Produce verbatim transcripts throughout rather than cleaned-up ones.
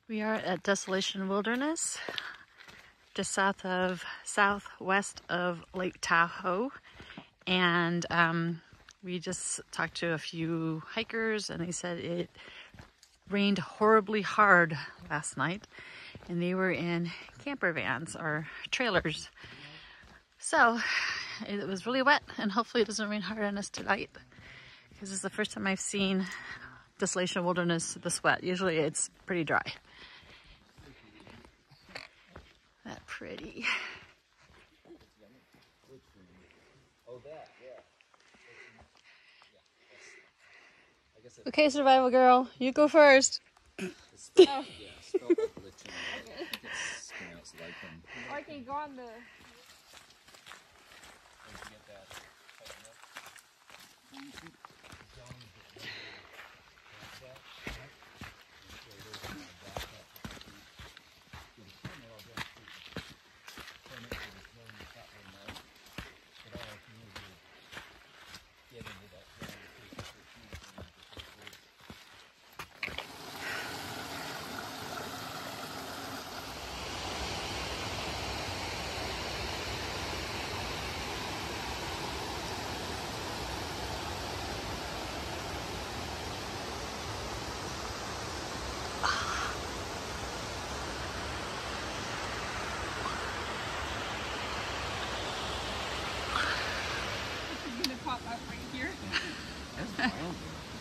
We are at Desolation Wilderness, just south of, southwest of Lake Tahoe. And um, we just talked to a few hikers and they said it rained horribly hard last night. And they were in camper vans or trailers. So it was really wet, and hopefully it doesn't rain hard on us tonight. Because this is the first time I've seen Desolation Wilderness this wet. Usually it's pretty dry. That pretty. Okay, survival girl, you go first. Oh. Yeah, spelled like lichen. I think it's pronounced lichen. Or I can go on the... Pop up right here. That's wild.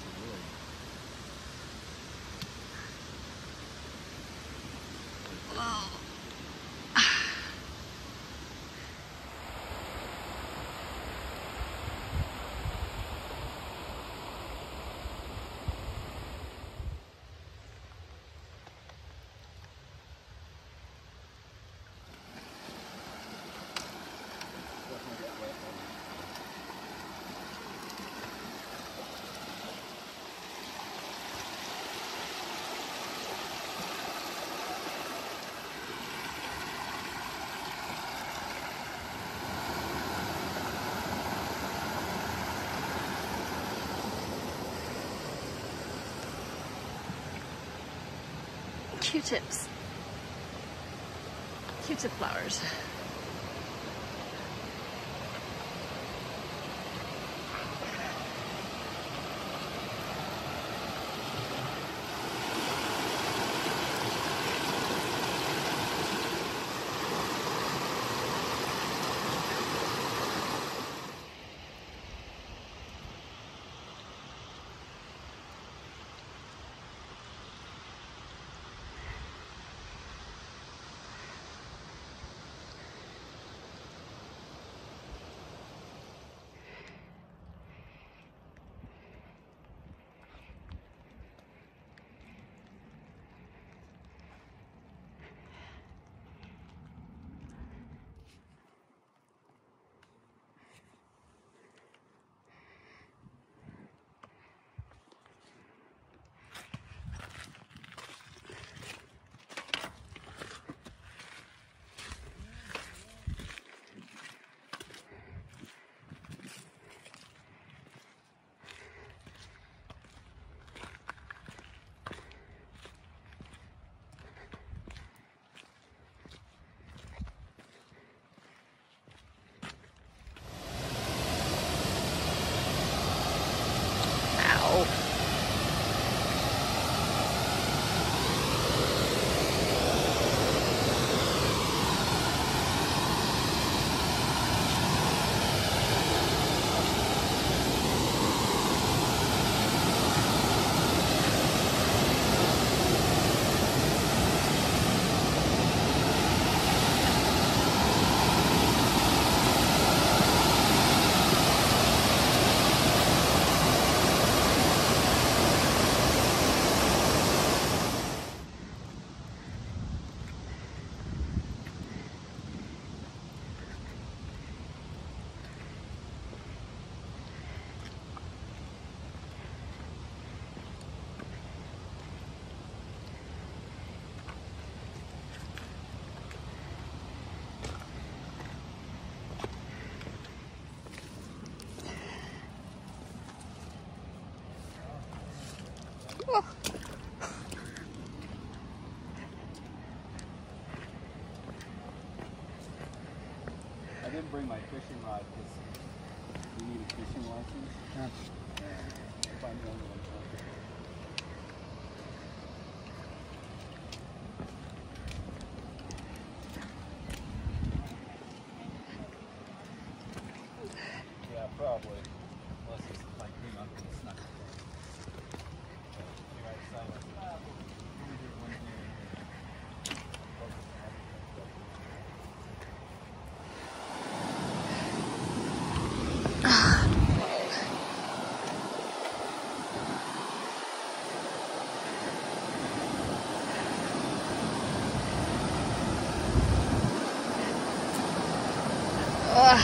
Q-tips. Q-tip flowers. I didn't bring my fishing rod because we need a fishing license. Yeah. And if I'm the only one trying to fish. Yeah, probably. Unless it's like came up and snuck it. Anyway, so uh, we did one thing. Ugh.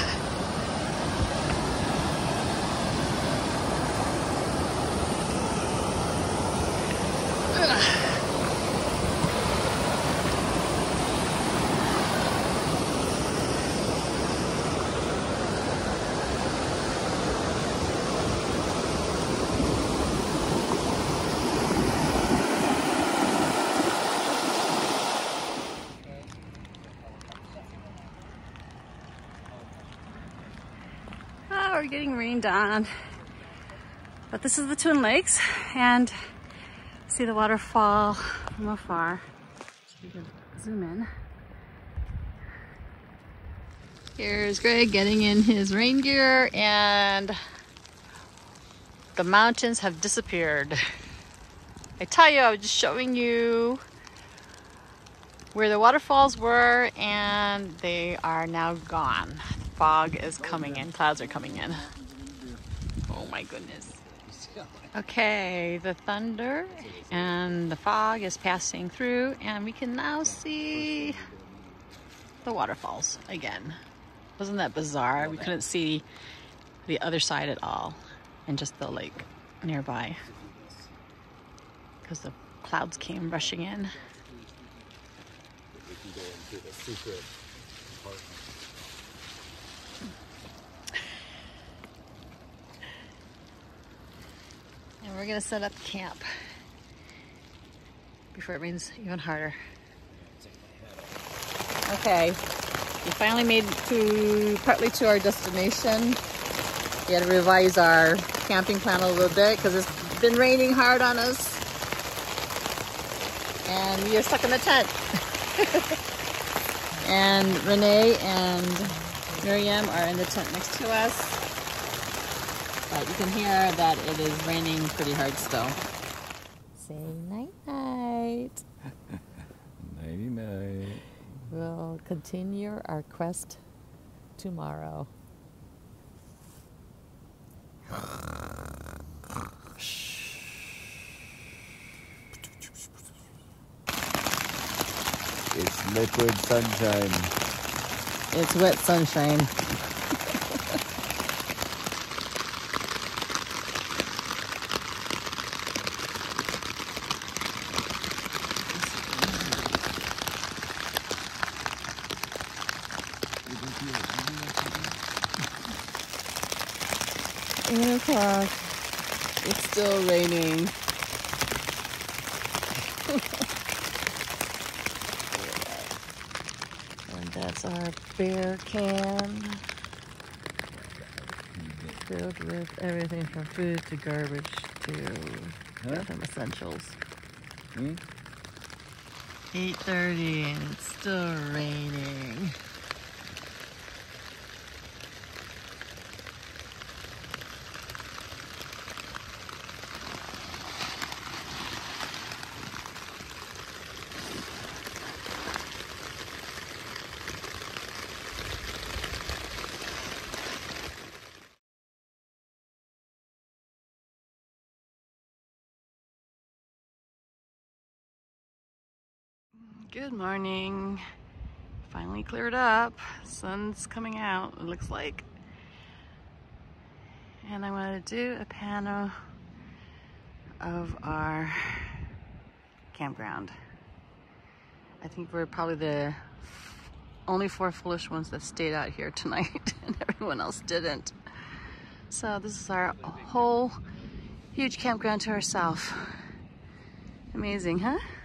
Oh, we're getting rained on. But this is the Twin Lakes, and see the waterfall from afar. So you can zoom in. Here's Greg getting in his rain gear, and the mountains have disappeared. I tell you, I was just showing you where the waterfalls were, and they are now gone. Fog is coming in, clouds are coming in. Oh my goodness. Okay, the thunder and the fog is passing through, and we can now see the waterfalls again. Wasn't that bizarre? We couldn't see the other side at all, and just the lake nearby because the clouds came rushing in. We can go into the secret apartment. And we're gonna set up camp before it rains even harder. Okay, we finally made it to partly to our destination. We had to revise our camping plan a little bit because it's been raining hard on us, and we are stuck in the tent. And Renee and Miriam are in the tent next to us. But you can hear that it is raining pretty hard still. Say night-night. Nighty-night. We'll continue our quest tomorrow. It's liquid sunshine. It's wet sunshine. Eight o'clock. It's still raining. And that's our beer can. Filled with everything from food to garbage to Huh? bathroom essentials. Hmm? eight thirty and it's still raining. Good morning. Finally cleared up. Sun's coming out, it looks like. And I want to do a panel of our campground. I think we're probably the only four foolish ones that stayed out here tonight, and everyone else didn't. So this is our whole huge campground to ourselves. Amazing, huh?